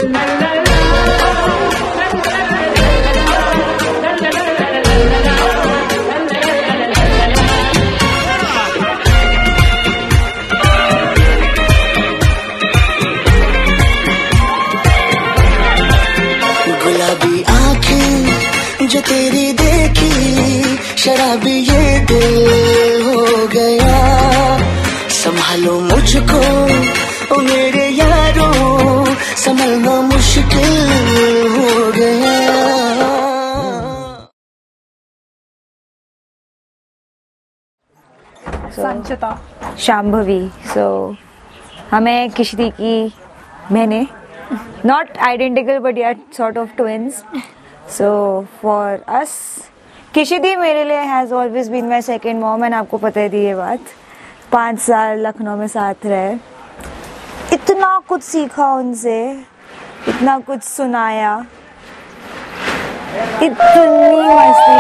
गुलाबी आंखें जो तेरी देखी, शराबी ये दिल हो गया। संभालो मुझको ओ मेरे यारो, संभलना मुश्किल हो गया। संचिता, शांभवी। सो हमें किशदी की बहनें, not identical but yet sort of twins. So for us, किशिदी मेरे लिए has always been my second mom, and आपको पता है ये बात। 5 साल लखनऊ में साथ रहे, इतना कुछ सीखा उनसे, इतना कुछ सुनाया, इतनी मस्ती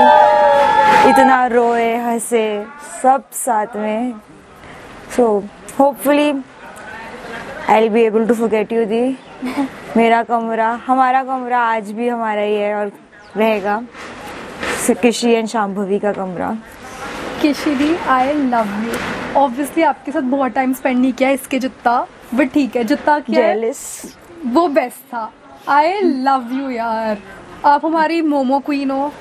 की, इतना रोए हंसे सब साथ में। So hopefully I'll be able to forget you दी। मेरा कमरा, हमारा कमरा आज भी हमारा ही है और रहेगा, किशी एंड शांभवी का कमरा। किशी दी, आई लव यू। ऑब्वियसली आपके साथ बहुत टाइम स्पेंड नहीं किया इसके जितना, बट ठीक है, जितना किया जेलस, वो बेस्ट था। आई लव यू यार, आप हमारी मोमो क्वीन हो।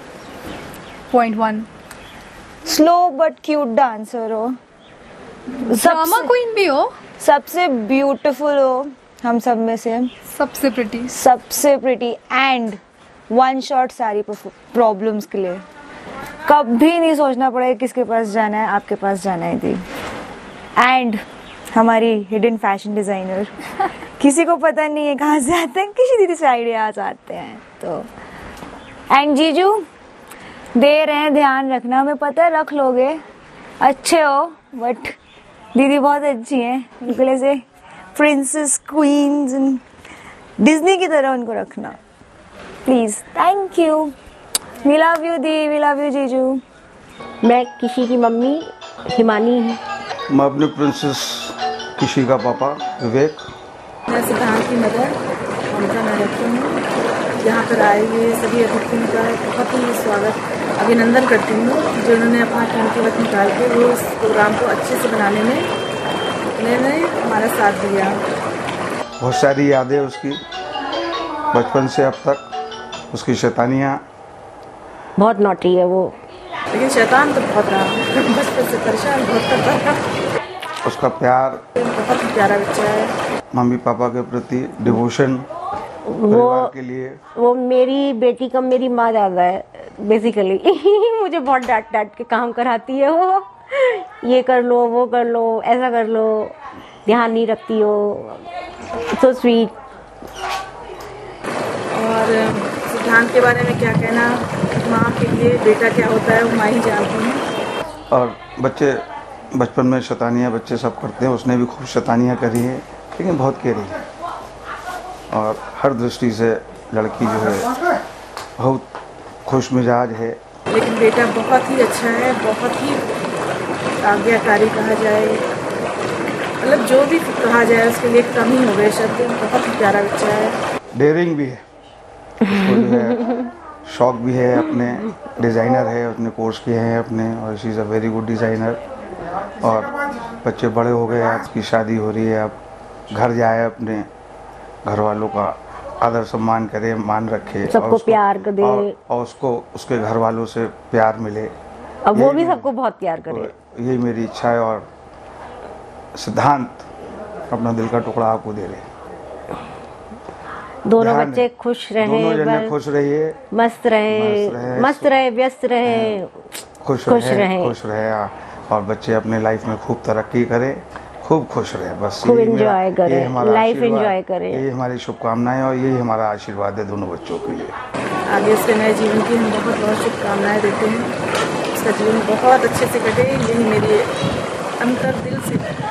.1 स्लो बट क्यूट डांसर हो, ड्रामा क्वीन भी हो, सबसे ब्यूटीफुल हो हम सब में से, सबसे प्रिटी, सबसे प्रिटी, एंड वन शॉट सारी प्रॉब्लम्स के लिए। कभी नहीं सोचना पड़ेगा किसके पास जाना है, आपके पास जाना है दी। एंड हमारी हिडन फैशन डिजाइनर, किसी को पता नहीं है कहाँ से आते हैं, किसी दीदी से आइडियाज आते हैं। तो एंड जीजू दे रहे हैं, ध्यान रखना, हमें पता है रख लोगे, अच्छे हो, बट दीदी बहुत अच्छी हैं, बिल्कुल ऐसे प्रिंसेस क्वींस डिज्नी की तरह उनको रखना please. Thank you, we love you दी, वी लव यू जीजू। मैं किशी की मम्मी हिमानी हूँ। मैं अपने प्रिंसेस किशी का पापा विवेक। मैं सिद्धांत की मदर ममता नायक हूँ। यहाँ पर आए हुए सभी अतिथियों का बहुत ही स्वागत अभिनंदन करती हूँ, जिन्होंने अपना कीमती वक्त निकाल के वो इस प्रोग्राम को अच्छे से बनाने में हमारा साथ दिया। बहुत सारी यादें उसकी बचपन से अब तक, उसकी शैतानियाँ। बहुत नॉटी है वो, लेकिन शैतान तो बहुत रहा, बचपन से परेशान बहुत करता था। उसका प्यार, बहुत ही प्यारा बच्चा है। मम्मी पापा के प्रति डिवोशन, परिवार के लिए। वो मेरी बेटी कम मेरी माँ ज़्यादा है बेसिकली। मुझे बहुत डांट डांट के काम कराती है वो, ये कर लो, वो कर लो, ऐसा कर लो, ध्यान नहीं रखती हो। So sweet. और सिद्धांत के बारे में क्या कहना, माँ के लिए बेटा क्या होता है वो माँ ही जानती हैं। और बच्चे बचपन में शैतानियाँ बच्चे सब करते हैं, उसने भी खूब शैतानियाँ करी हैं, लेकिन बहुत केयरिंग है। और हर दृष्टि से लड़की जो है बहुत खुश मिजाज है। लेकिन बेटा बहुत ही अच्छा है, बहुत ही आज्ञाकारी कहा जाए, मतलब जो भी कहा जाए उसके लिए कम ही हो गए शब्द। बहुत ही प्यारा बच्चा है, डेयरिंग भी है, उसको जो है शौक भी है, अपने डिज़ाइनर है, उसने कोर्स किए हैं अपने, और she is a very good designer. और बच्चे बड़े हो गए, आज की शादी हो रही है, अब घर जाए, अपने घर वालों का आदर सम्मान करे, मान रखे, सबको प्यार दे, और उसको उसके घर वालों से प्यार मिले, और वो भी सबको बहुत प्यार करे। यही मेरी इच्छा है। और सिद्धांत अपना दिल का टुकड़ा आपको दे रहे। दोनों बच्चे खुश रहे, दोनों जने खुश रहिए, मस्त रहे, व्यस्त रहे, खुश रहे, और बच्चे अपने लाइफ में खूब तरक्की करें, खूब खुश रहे, बस खूब एंजॉय करें, लाइफ एंजॉय करें। यही हमारी शुभकामनाएं और यही हमारा आशीर्वाद है दोनों बच्चों के लिए। आगे उसके नए जीवन की हम बहुत बहुत शुभकामनाएं देते हैं, उसका जीवन बहुत अच्छे से कटे, यही मेरी अंतर दिल से